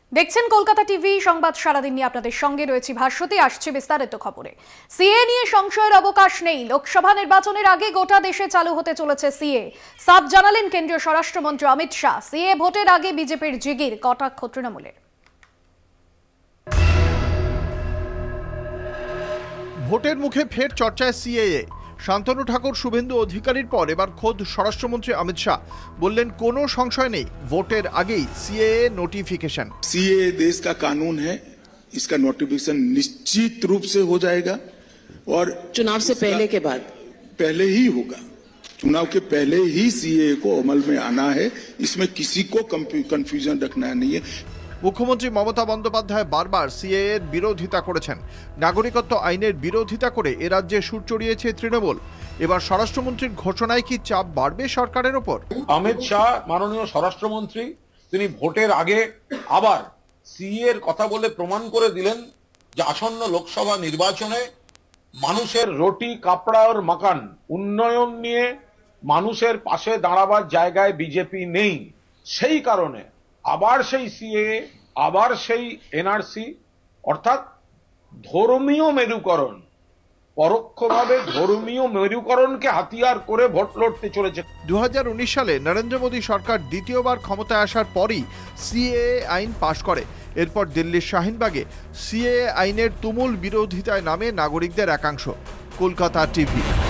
দেখছেন কলকাতা টিভি সংবাদ। সারাদিন নিয়ে আপনাদের সঙ্গে রয়েছে ভাস্বতী। আসছে বিস্তারিত খবরে। সিএ নিয়ে সংশয়ের অবকাশ নেই। লোকসভা নির্বাচনের আগে গোটা দেশে চালু হতে চলেছে সিএ। সাফ জানালেন কেন্দ্রীয় স্বরাষ্ট্রমন্ত্রী অমিত শাহ। সিএ ভোটের আগে বিজেপির জিগির, কটাক্ষ তৃণমূলের। ভোটের মুখে ফের চর্চায় সিএএ। শান্তনু ঠাকুর, শুভেন্দু অধিকারীর পর এবার খোদ স্বরাষ্ট্রমন্ত্রী অমিত শাহ বললেন, কোনো সংশয় নেই, ভোটের আগেই সিএএ নোটিফिकेशन। सीएए देश का कानून है, इसका नोटिफिकेशन निश्चित रूप से हो जाएगा और चुनाव से पहले के बाद पहले ही होगा। चुनाव के पहले ही सीएए को अमल में आना है, इसमें किसी को कंफ्यूजन रखना नहीं है। মুখ্যমন্ত্রী মমতা বন্দ্যোপাধ্যায় বারবার সিএএ এর বিরোধিতা করেছেন। নাগরিকত্ব আইনের বিরোধিতা করে এ রাজ্যে সুর চড়িয়েছে তৃণমূল। এবার স্বরাষ্ট্রমন্ত্রীর ঘোষণায় কি চাপ বাড়বে সরকারের ওপর? অমিত শাহ মাননীয় স্বরাষ্ট্রমন্ত্রী তিনি ভোটের আগে আবার সিএএ এর কথা বলে প্রমাণ করে দিলেন যে আসন্ন লোকসভা নির্বাচনে মানুষের রুটি কাপড়া আর মাকান উন্নয়ন নিয়ে মানুষের পাশে দাঁড়াবার জায়গায় বিজেপি নেই। সেই কারণে আবার সেই সিএএ, আবার সেই এনআরসি, অর্থাৎ ধর্মীয় মেরুকরণ, পরোক্ষভাবে ধর্মীয় মেরুকরণকে হাতিয়ার করে ভোট লড়তে চলেছে। 2019 সালে নরেন্দ্র মোদী সরকার দ্বিতীয়বার ক্ষমতায় আসার পরই সিএএ আইন পাশ করে। এরপর দিল্লির শাহিনবাগে সিএএ আইনের তুমুল বিরোধিতায় নামে নাগরিকদের একাংশ। কলকাতা টিভি।